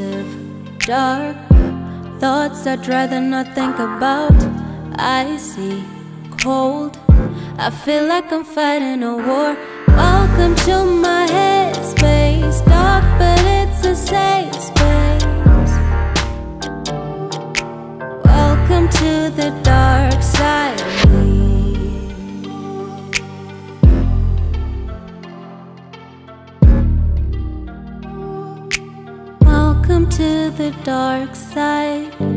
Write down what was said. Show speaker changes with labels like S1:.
S1: intrusive, dark thoughts I'd rather not think about. Icy, cold, I feel like I'm fighting a war. Welcome to my headspace, dark but it's a safe space. Welcome to the dark side of me. Welcome to the dark side.